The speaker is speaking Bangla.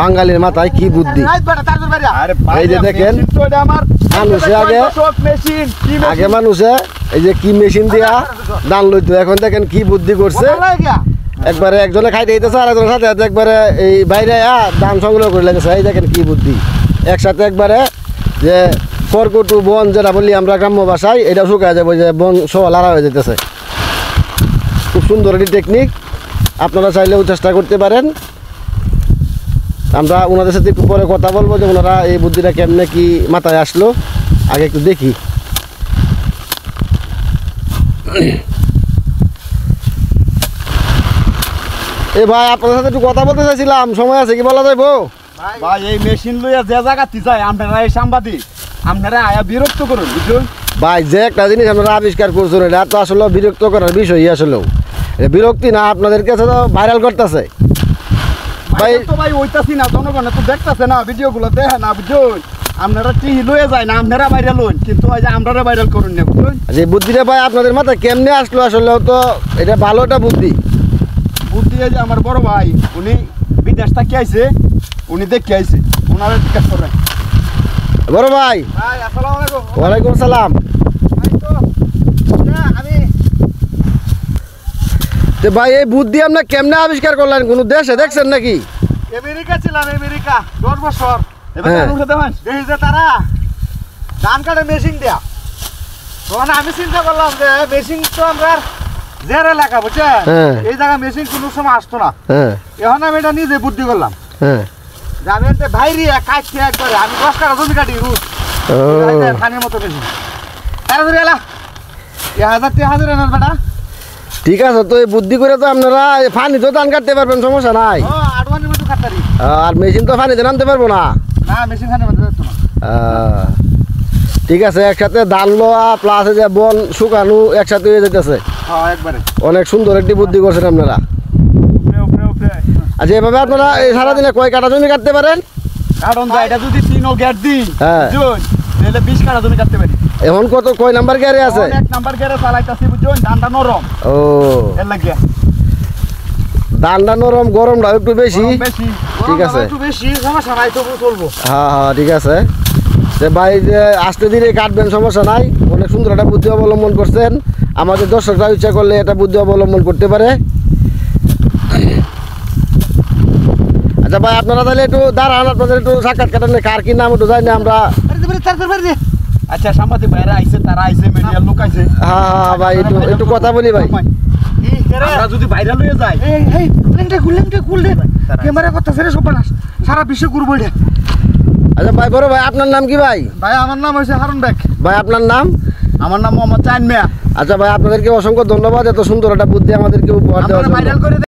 বাঙালির মাথায় কি বুদ্ধি। এই যে দেখেন মানুষে আগে মানুষে এই যে কি মেশিন দিয়া ধান লইতো, এখন দেখেন কি বুদ্ধি করছে। একবারে একজনে খাইতে দিতেছে আর একজনের সাথে একবারে এই বাইরে ধান সংগ্রহ করে লেগেছে। এই দেখেন কি বুদ্ধি, একসাথে একবারে যে করকুটু বন যেটা বলি আমরা গ্রাম্য ভাষায়, এটা শুকায় যাবে, যে বন সহ লাড়া হয়ে যেতেছে। খুব সুন্দর একটি টেকনিক, আপনারা চাইলেও চেষ্টা করতে পারেন। আমরা ওনাদের সাথে একটু পরে কথা বলবো যে ওনারা এই বুদ্ধিটা কেমনে কি মাথায় আসলো, আগে একটু দেখি। এ ভাই আপনাদের সাথে একটু কথা বলতে চাইছিলাম, সময় আছে কি বলা যাইবো? ভাই এই মেশিন লইয়া যে জায়গাতে যায় আপনারা এই সাংবাদিক আপনারা আয়া বিরক্ত করুন, বুঝুন ভাই। যে একটা জিনিস আপনারা আবিষ্কার করছেন এটা তো আসলে বিরক্ত করার বিষয়ই, আসলেও এটা বিরক্তি না, আপনাদের কাছে তো ভাইরাল করতেছে ভাই। তো ভাই ওইতাছি না, জনগণ তো দেখতেছে না, ভিডিওগুলো দেখে না, বুঝুন আপনারা টিহি লয়ে যায় না, আপনারা ভাইরাল হন, কিন্তু ওই যে আপনারা ভাইরাল করুন না, বুঝুন। যে বুদ্ধিটা ভাই আপনাদের মাথায় কেমনে আসলো, আসলেও তো এটা ভালো একটা বুদ্ধি। বুদ্ধি এই যে আমার বড় ভাই উনি বিদেশ থেকে আইছে, উনি দেখে আইছে, ওনারা জিজ্ঞাসা করেন। বড় ভাই ভাই আসসালামু আলাইকুম। ওয়ালাইকুম সালাম। তো ভাই এই বুদ্ধি আপনার কেমনে আবিষ্কার করলেন, কোনো দেশে দেখছেন নাকি? আমেরিকা ছিলাম, আমেরিকা 10 বছর। এবার দেখি যে তারা ধান কাটে মেশিন দেয়া, তখন আমি চিন্তা করলাম যে মেশিন তো আমরা জের এলাকা, বুঝছেন, এই জায়গা মেশিন কোনো সময় আসতো না। এখন আমি এটা নিজে বুদ্ধি করলাম যে আমি ভাইরি কাটছি একবারে, আমি 10 কাটা জমি কাটি রুট খানির মতো মেশিন তারা ধরে এলা 1000 এনার বেটা। ঠিক আছে, তো এই বুদ্ধি করে তো আপনারা ফানি তো ধান কাটতে পারবেন, সমস্যা নাই। আটওয়ানের মতো কাটতারি, আর মেশিন তো ফানিতে নামতে পারবো না। না মেশিন খানির মতো যেত না। ঠিক আছে, একসাথে ধান লোয়া প্লাস যে বন শুকানো একসাথে হয়ে যেতেছে। একবারে অনেক সুন্দর একটি বুদ্ধি করছেন আপনারা। আচ্ছা, এভাবে আপনারা এই সারাদিনে কয় কাটা জমি কাটতে পারেন? কারণ এটা যদি 3 গেট দিই তাহলে 20 কাটা জমি কাটতে পারি। এখন কয় নাম্বার গিয়ারে আছে? 1 নাম্বার গিয়ারে চালাইতাছি, বুঝছেন, ধানটা নরম। ও এর লাগিয়া ধানটা নরম, গরমটা একটু বেশি। ঠিক আছে, একটু বেশি সমস্যা নাই, তবু চলবো। হ্যাঁ ঠিক আছে। যে ভাই যে আস্তে ধীরে কাটবেন, সমস্যা নাই। অনেক সুন্দর একটা বুদ্ধি অবলম্বন করছেন, আমাদের দর্শকরা ইচ্ছা করলে এটা বুদ্ধি অবলম্বন করতে পারে। আচ্ছা ভাই আপনারা তাহলে একটু দাঁড়ান, আপনাদের একটু সাক্ষাৎকার কার কি নাম একটু জানি না আমরা। আচ্ছা সাংবাদিক ভাইরা আইছে, তারা আইছে, মিডিয়ার লোক আইছে। হ্যাঁ ভাই একটু কথা বলি ভাই। আমরা যদি ভাইরাল হয়ে যাই, এই খুললে ক্যামেরা কথা ছেড়ে সব বানাস, সারা বিশ্বে ঘুরবো এটা। আচ্ছা ভাই, বড় ভাই আপনার নাম কি ভাই? ভাই আমার নাম হচ্ছে হারুন বেগ। ভাই আপনার নাম? আমার নাম মোহাম্মদ চাইন মিয়া। আচ্ছা ভাই, আপনাদেরকে অসংখ্য ধন্যবাদ, এত সুন্দর একটা বুদ্ধি আমাদেরকে উপহার দেওয়ার জন্য।